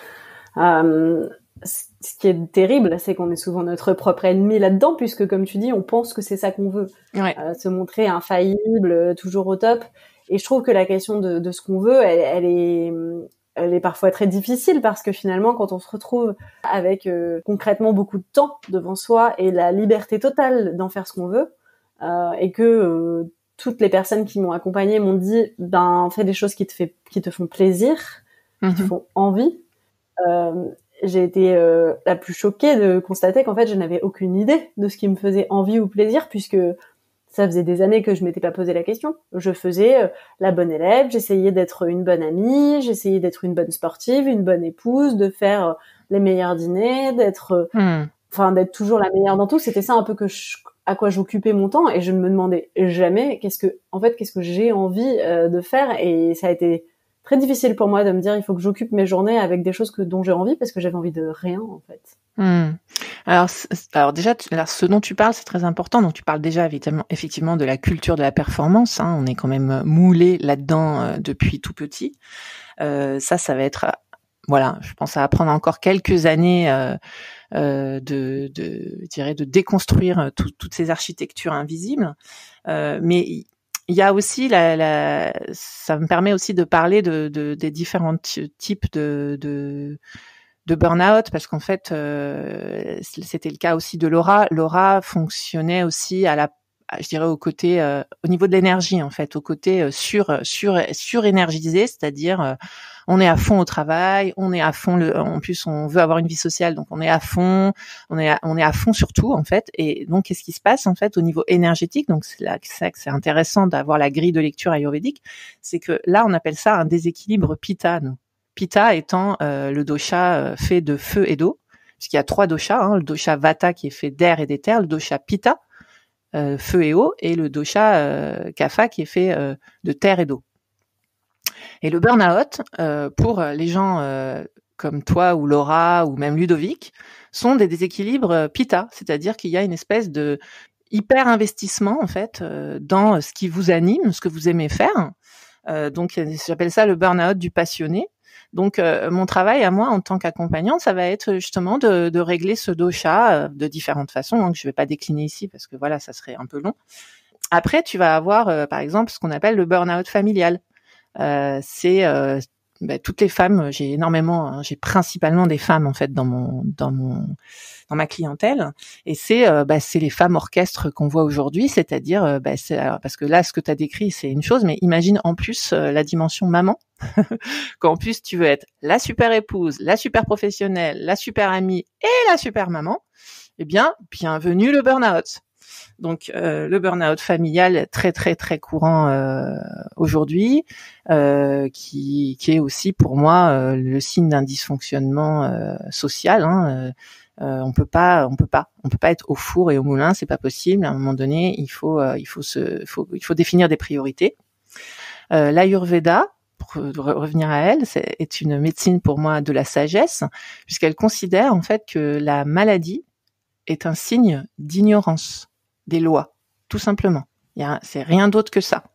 Ce qui est terrible, c'est qu'on est souvent notre propre ennemi là-dedans, puisque comme tu dis, on pense que c'est ça qu'on veut. Ouais. Se montrer infaillible, toujours au top. Et je trouve que la question de ce qu'on veut, elle est parfois très difficile, parce que finalement, quand on se retrouve avec concrètement beaucoup de temps devant soi et la liberté totale d'en faire ce qu'on veut, et que toutes les personnes qui m'ont accompagnée m'ont dit, fais des choses qui te font plaisir, qui te font envie. J'ai été la plus choquée de constater qu'en fait, je n'avais aucune idée de ce qui me faisait envie ou plaisir, puisque ça faisait des années que je m'étais pas posé la question. Je faisais la bonne élève, j'essayais d'être une bonne amie, j'essayais d'être une bonne sportive, une bonne épouse, de faire les meilleurs dîners, d'être toujours la meilleure dans tout. C'était ça un peu à quoi j'occupais mon temps, et je ne me demandais jamais qu'est-ce que j'ai envie de faire. Et ça a été très difficile pour moi de me dire il faut que j'occupe mes journées avec des choses dont j'ai envie, parce que j'avais envie de rien en fait. Alors déjà, ce dont tu parles, c'est très important. Donc tu parles déjà effectivement de la culture de la performance. On est quand même moulé là-dedans depuis tout petit. Ça va être, voilà, je pense à apprendre encore quelques années de déconstruire toutes ces architectures invisibles. Mais il y a aussi ça me permet aussi de parler des différents types de de burn-out, parce qu'en fait, c'était le cas aussi de Laura. Laura fonctionnait aussi je dirais au côté, au niveau de l'énergie en fait, au côté surénergisé, c'est-à-dire on est à fond au travail, on est à fond en plus on veut avoir une vie sociale, donc on est à fond, on est à fond sur tout en fait. Et donc qu'est-ce qui se passe en fait au niveau énergétique? Donc c'est là que c'est intéressant d'avoir la grille de lecture ayurvédique, c'est que là on appelle ça un déséquilibre pitta, nous. Pitta étant le dosha fait de feu et d'eau, puisqu'il y a 3 doshas, le dosha vata qui est fait d'air et d'éther, le dosha pitta feu et eau, et le dosha kapha qui est fait de terre et d'eau. Et le burn-out, pour les gens comme toi ou Laura ou même Ludovic, sont des déséquilibres pitta, c'est-à-dire qu'il y a une espèce de hyper investissement en fait dans ce qui vous anime, ce que vous aimez faire. Donc j'appelle ça le burn-out du passionné. Donc mon travail à moi en tant qu'accompagnante, ça va être justement de régler ce dosha de différentes façons, hein, que je vais pas décliner ici parce que voilà, ça serait un peu long. Après, tu vas avoir par exemple ce qu'on appelle le burn-out familial. C'est toutes les femmes, j'ai principalement des femmes en fait dans ma clientèle, et c'est les femmes orchestres qu'on voit aujourd'hui, c'est-à-dire parce que là ce que tu as décrit c'est une chose, mais imagine en plus la dimension maman, qu'en plus tu veux être la super épouse, la super professionnelle, la super amie et la super maman, eh bien bienvenue le burn-out. Donc le burn-out familial très très très courant aujourd'hui, qui est aussi pour moi le signe d'un dysfonctionnement social. On peut pas être au four et au moulin, c'est pas possible. À un moment donné, il faut définir des priorités. L'Ayurveda, pour revenir à elle, est une médecine pour moi de la sagesse, puisqu'elle considère en fait que la maladie est un signe d'ignorance des lois, tout simplement. C'est rien d'autre que ça.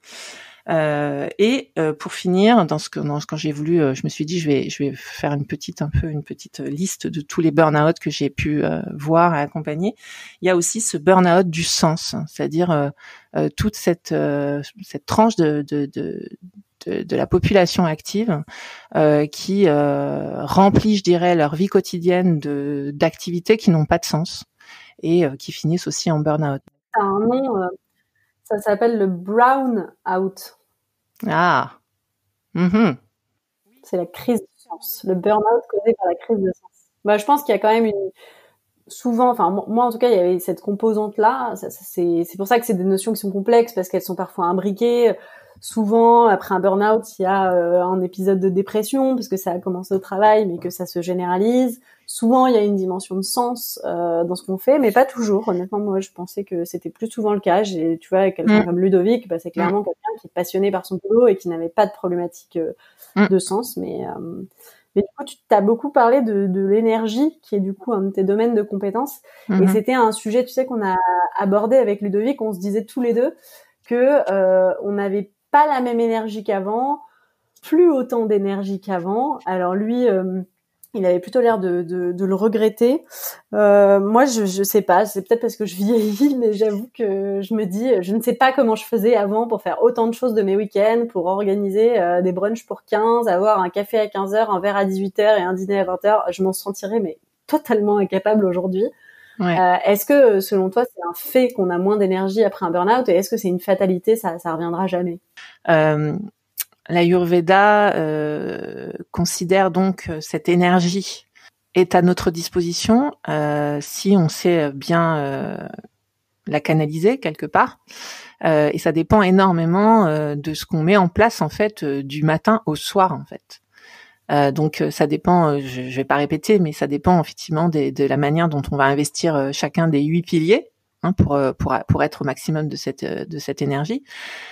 Pour finir, quand j'ai voulu, je me suis dit je vais faire une petite liste de tous les burn-out que j'ai pu voir et accompagner. Il y a aussi ce burn-out du sens, hein, c'est-à-dire toute cette tranche de la population active qui remplit, je dirais, leur vie quotidienne d'activités qui n'ont pas de sens et qui finissent aussi en burn-out. Ça a un nom, ça s'appelle le brown out. Ah. Mm-hmm. C'est la crise de sens, le burn-out causé par la crise de sens. Je pense qu'il y a quand même souvent, enfin moi en tout cas, il y avait cette composante-là. C'est pour ça que c'est des notions qui sont complexes, parce qu'elles sont parfois imbriquées. Souvent, après un burn-out, il y a un épisode de dépression, parce que ça a commencé au travail, mais que ça se généralise. Souvent, il y a une dimension de sens dans ce qu'on fait, mais pas toujours. Honnêtement, moi, je pensais que c'était plus souvent le cas. Tu vois, quelqu'un comme Ludovic, c'est clairement quelqu'un qui est passionné par son boulot et qui n'avait pas de problématique de sens. Mais du coup, tu t'as beaucoup parlé de l'énergie, qui est du coup un de tes domaines de compétences. Et c'était un sujet, tu sais, qu'on a abordé avec Ludovic. On se disait tous les deux que on n'avait pas la même énergie qu'avant, plus autant d'énergie qu'avant. Alors lui, il avait plutôt l'air de le regretter. Moi, je sais pas, c'est peut-être parce que je vieillis, mais j'avoue que je me dis, je ne sais pas comment je faisais avant pour faire autant de choses de mes week-ends, pour organiser des brunchs pour 15, avoir un café à 15h, un verre à 18h et un dîner à 20h. Je m'en sentirais mais totalement incapable aujourd'hui. Ouais. Est-ce que, selon toi, c'est un fait qu'on a moins d'énergie après un burn-out, et est-ce que c'est une fatalité, ça reviendra jamais? L'Ayurveda considère donc cette énergie est à notre disposition si on sait bien la canaliser quelque part, et ça dépend énormément de ce qu'on met en place en fait du matin au soir en fait. Donc ça dépend, je vais pas répéter, mais ça dépend effectivement de la manière dont on va investir chacun des 8 piliers pour être au maximum de cette énergie.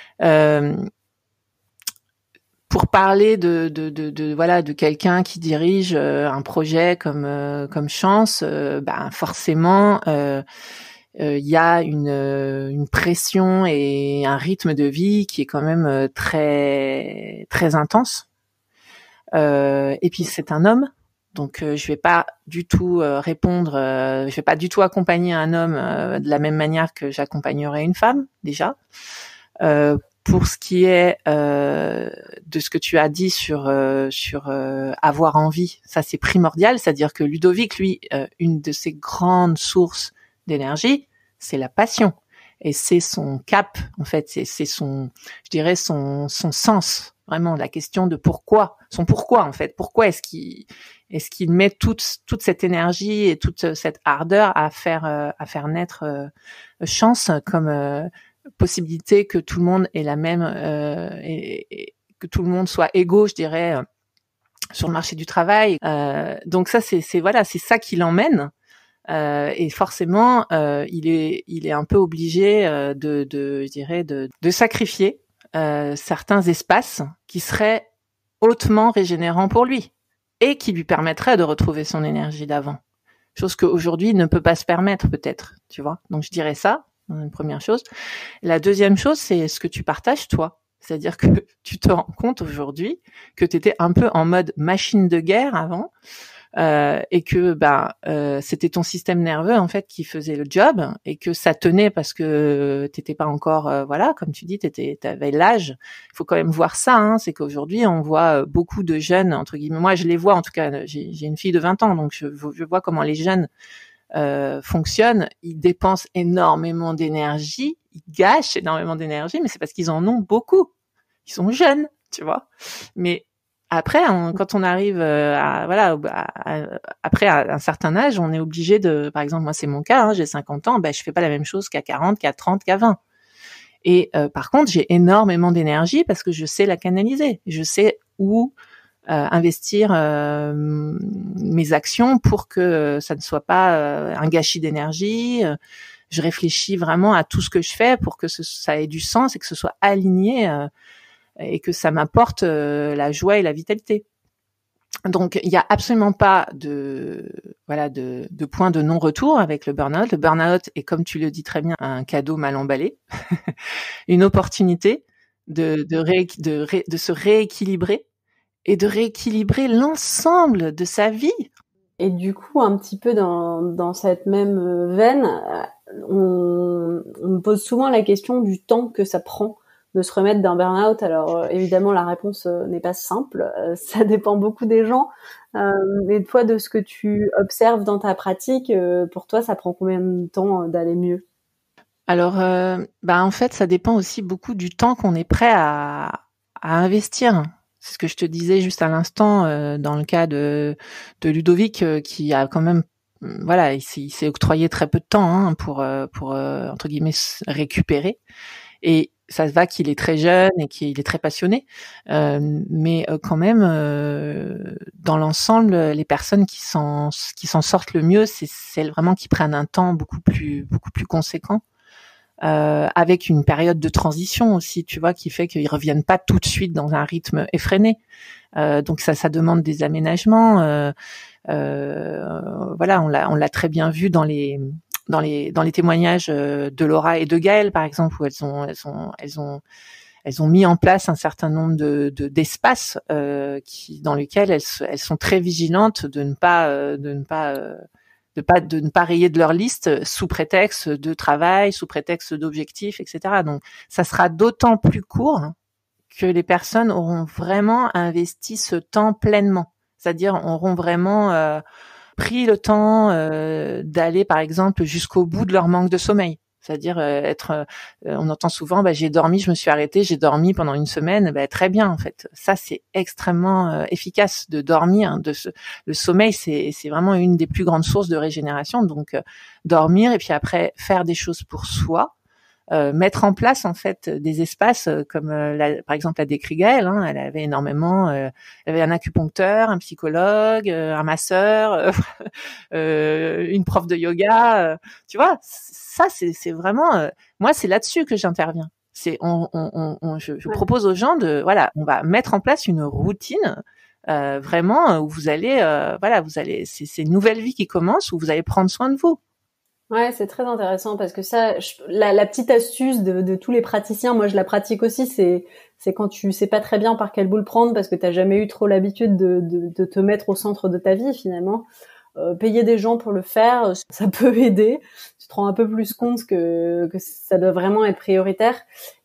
Pour parler de quelqu'un qui dirige un projet comme Chance, forcément il y a une pression et un rythme de vie qui est quand même très très intense. Et puis c'est un homme, donc je vais pas du tout je vais pas du tout accompagner un homme de la même manière que j'accompagnerais une femme déjà. Pour ce qui est de ce que tu as dit sur avoir envie, ça c'est primordial, c'est-à-dire que Ludovic, lui, une de ses grandes sources d'énergie, c'est la passion, et c'est son cap, en fait, c'est son, je dirais son sens, vraiment la question de son pourquoi en fait, pourquoi est-ce qu'il met toute cette énergie et toute cette ardeur à faire naître chance comme possibilité que tout le monde ait la même et que tout le monde soit égaux, je dirais, sur le marché du travail. Donc ça, c'est ça qui l'emmène. Et forcément, il est un peu obligé de sacrifier certains espaces qui seraient hautement régénérants pour lui et qui lui permettraient de retrouver son énergie d'avant. Chose qu'aujourd'hui, il ne peut pas se permettre, peut-être, tu vois. Donc, je dirais ça, une première chose. La deuxième chose, c'est ce que tu partages, toi. C'est-à-dire que tu te rends compte aujourd'hui que tu étais un peu en mode machine de guerre avant, et que c'était ton système nerveux en fait qui faisait le job, et que ça tenait parce que t'étais pas encore comme tu dis, t'avais l'âge. Il faut quand même voir ça, hein, c'est qu'aujourd'hui on voit beaucoup de jeunes, entre guillemets, moi je les vois, en tout cas j'ai une fille de 20 ans, donc je vois comment les jeunes fonctionnent. Ils dépensent énormément d'énergie, ils gâchent énormément d'énergie, mais c'est parce qu'ils en ont beaucoup. Ils sont jeunes, tu vois. Mais après, quand on arrive après à un certain âge, on est obligé de, par exemple, moi c'est mon cas, hein, j'ai 50 ans, je fais pas la même chose qu'à 40, qu'à 30, qu'à 20. Et par contre, j'ai énormément d'énergie parce que je sais la canaliser, je sais où investir mes actions pour que ça ne soit pas un gâchis d'énergie. Je réfléchis vraiment à tout ce que je fais pour que ça ait du sens et que ce soit aligné et que ça m'apporte la joie et la vitalité. Donc il y a absolument pas de point de non-retour avec le burn-out. Le burn-out est, comme tu le dis très bien, un cadeau mal emballé, une opportunité de se rééquilibrer et de rééquilibrer l'ensemble de sa vie. Et du coup, un petit peu dans cette même veine, on me pose souvent la question du temps que ça prend de se remettre d'un burn-out. Alors évidemment, la réponse n'est pas simple, ça dépend beaucoup des gens. Mais toi, de ce que tu observes dans ta pratique, pour toi, ça prend combien de temps d'aller mieux? Alors, en fait, ça dépend aussi beaucoup du temps qu'on est prêt à investir. C'est ce que je te disais juste à l'instant dans le cas de Ludovic, qui a quand même, il s'est octroyé très peu de temps pour entre guillemets récupérer. Et ça se va qu'il est très jeune et qu'il est très passionné, mais quand même, dans l'ensemble, les personnes qui s'en sortent le mieux, c'est celles vraiment qui prennent un temps beaucoup plus conséquent. Avec une période de transition aussi, tu vois, qui fait qu'ils reviennent pas tout de suite dans un rythme effréné. Donc ça demande des aménagements. On l'a très bien vu dans les témoignages de Laura et de Gaëlle, par exemple, où elles ont mis en place un certain nombre d'espaces dans lesquels elles sont très vigilantes de ne pas rayer de leur liste sous prétexte de travail, sous prétexte d'objectifs, etc. Donc, ça sera d'autant plus court que les personnes auront vraiment investi ce temps pleinement. C'est-à-dire, auront vraiment pris le temps d'aller, par exemple, jusqu'au bout de leur manque de sommeil. C'est-à-dire on entend souvent, j'ai dormi, je me suis arrêtée, j'ai dormi pendant une semaine. Très bien, en fait. Ça, c'est extrêmement efficace de dormir. Le sommeil, c'est vraiment une des plus grandes sources de régénération. Donc, dormir et puis après faire des choses pour soi. Mettre en place en fait des espaces comme par exemple la décrit Gaëlle, elle avait énormément, elle avait un acupuncteur, un psychologue, un masseur, une prof de yoga, tu vois, ça c'est vraiment moi c'est là-dessus que j'interviens. C'est je propose aux gens on va mettre en place une routine vraiment où vous allez c'est une nouvelle vie qui commence où vous allez prendre soin de vous. Ouais, c'est très intéressant parce que ça, la petite astuce de tous les praticiens, moi je la pratique aussi, c'est quand tu sais pas très bien par quelle boule prendre parce que t'as jamais eu trop l'habitude de te mettre au centre de ta vie finalement. Payer des gens pour le faire, ça peut aider. Tu te rends un peu plus compte que ça doit vraiment être prioritaire.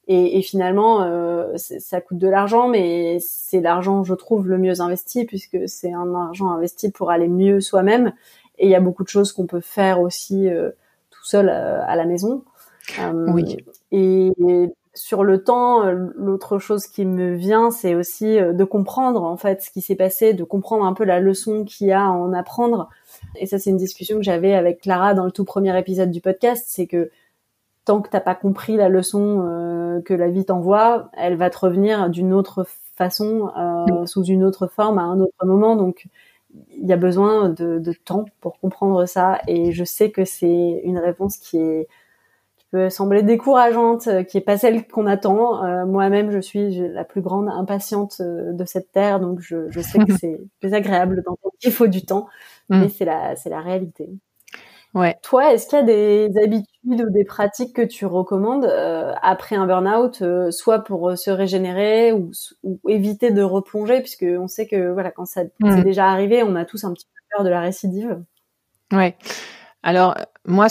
Et finalement, ça coûte de l'argent, mais c'est l'argent, je trouve, le mieux investi, puisque c'est un argent investi pour aller mieux soi-même. Et il y a beaucoup de choses qu'on peut faire aussi tout seul à la maison. Oui. Et sur le temps, l'autre chose qui me vient, c'est aussi de comprendre en fait ce qui s'est passé, de comprendre un peu la leçon qu'il y a à en apprendre. Et ça, c'est une discussion que j'avais avec Clara dans le tout premier épisode du podcast, c'est que tant que t'as pas compris la leçon que la vie t'envoie, elle va te revenir d'une autre façon, sous une autre forme, à un autre moment. Donc, il y a besoin de temps pour comprendre ça. Et je sais que c'est une réponse qui peut sembler décourageante, qui est pas celle qu'on attend. Moi-même, je suis la plus grande impatiente de cette terre, donc je sais que c'est désagréable d'entendre qu'il faut du temps, mais c'est la réalité. Ouais. Toi, est-ce qu'il y a des habitudes ou des pratiques que tu recommandes après un burn-out, soit pour se régénérer ou éviter de replonger, puisque on sait que voilà, quand ça c'est déjà arrivé, on a tous un petit peu peur de la récidive. Ouais. Alors moi,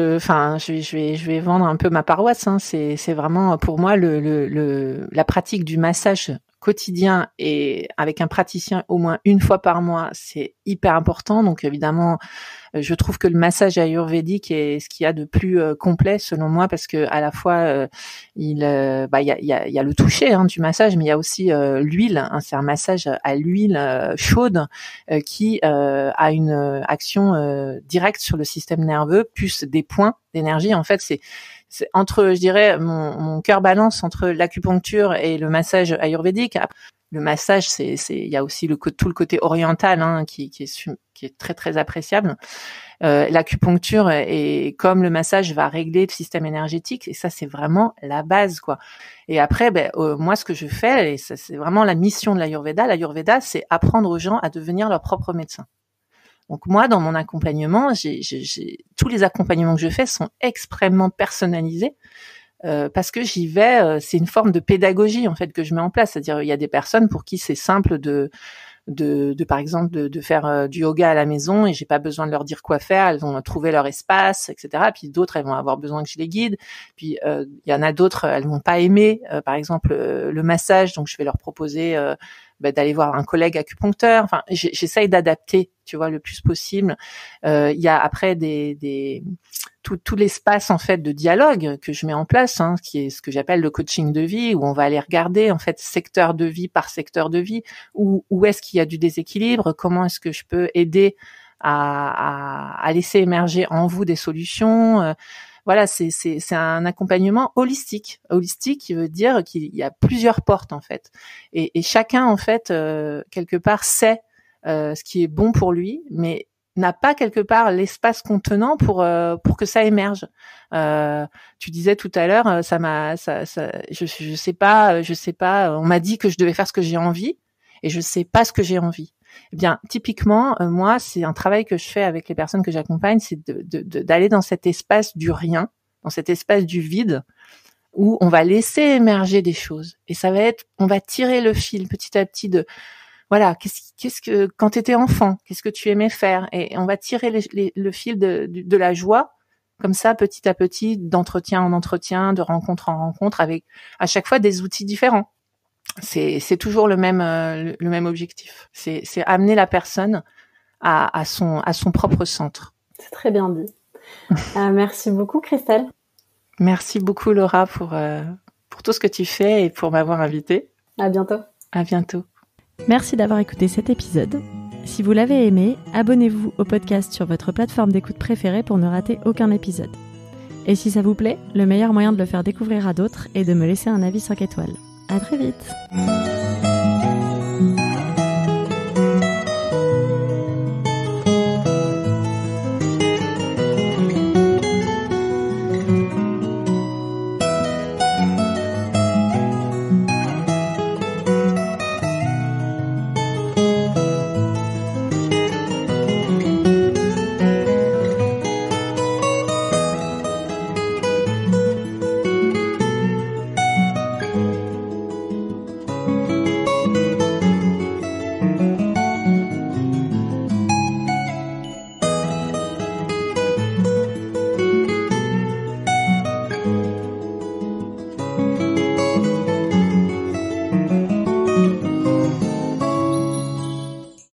je vais vendre un peu ma paroisse. Hein. C'est vraiment pour moi la pratique du massage quotidien et avec un praticien au moins une fois par mois, c'est hyper important. Donc évidemment, je trouve que le massage ayurvédique est ce qu'il y a de plus complet selon moi, parce que à la fois il y a le toucher du massage, mais il y a aussi l'huile. Hein, c'est un massage à l'huile chaude qui a une action directe sur le système nerveux, plus des points d'énergie. En fait, c'est entre, je dirais, mon cœur balance entre l'acupuncture et le massage ayurvédique. Le massage, il y a aussi tout le côté oriental qui est très très appréciable. L'acupuncture et comme le massage va régler le système énergétique, et ça c'est vraiment la base quoi. Et après, moi ce que je fais, et ça, c'est vraiment la mission de l'Ayurveda. L'Ayurveda, c'est apprendre aux gens à devenir leur propre médecin. Donc moi, dans mon accompagnement, tous les accompagnements que je fais sont extrêmement personnalisés. Parce que j'y vais, c'est une forme de pédagogie en fait que je mets en place. C'est-à-dire, il y a des personnes pour qui c'est simple de par exemple de faire du yoga à la maison et j'ai pas besoin de leur dire quoi faire, elles vont trouver leur espace, etc. Puis d'autres, elles vont avoir besoin que je les guide. Puis il y en a d'autres, elles vont pas aimer, par exemple le massage, donc je vais leur proposer d'aller voir un collègue acupuncteur. Enfin, j'essaye d'adapter, tu vois, le plus possible. Il y a après tout l'espace en fait de dialogue que je mets en place, qui est ce que j'appelle le coaching de vie, où on va aller regarder en fait secteur de vie par secteur de vie, où est-ce qu'il y a du déséquilibre, comment est-ce que je peux aider à laisser émerger en vous des solutions. Voilà, c'est un accompagnement holistique. Holistique, qui veut dire qu'il y a plusieurs portes en fait, et chacun en fait quelque part sait ce qui est bon pour lui, mais n'a pas quelque part l'espace contenant pour que ça émerge. Tu disais tout à l'heure, je sais pas, on m'a dit que je devais faire ce que j'ai envie et je sais pas ce que j'ai envie. Eh bien, typiquement, moi, c'est un travail que je fais avec les personnes que j'accompagne, c'est d'aller dans cet espace du rien, dans cet espace du vide, où on va laisser émerger des choses. Et ça va être, on va tirer le fil petit à petit de, voilà, qu'est-ce que quand tu étais enfant, qu'est-ce que tu aimais faire, et on va tirer le fil de la joie, comme ça, petit à petit, d'entretien en entretien, de rencontre en rencontre, avec à chaque fois des outils différents. C'est toujours le même objectif. C'est amener la personne à son propre centre. C'est très bien dit. Merci beaucoup, Christelle. Merci beaucoup, Laura, pour tout ce que tu fais et pour m'avoir invitée. À bientôt. À bientôt. Merci d'avoir écouté cet épisode. Si vous l'avez aimé, abonnez-vous au podcast sur votre plateforme d'écoute préférée pour ne rater aucun épisode. Et si ça vous plaît, le meilleur moyen de le faire découvrir à d'autres est de me laisser un avis 5 étoiles. À très vite.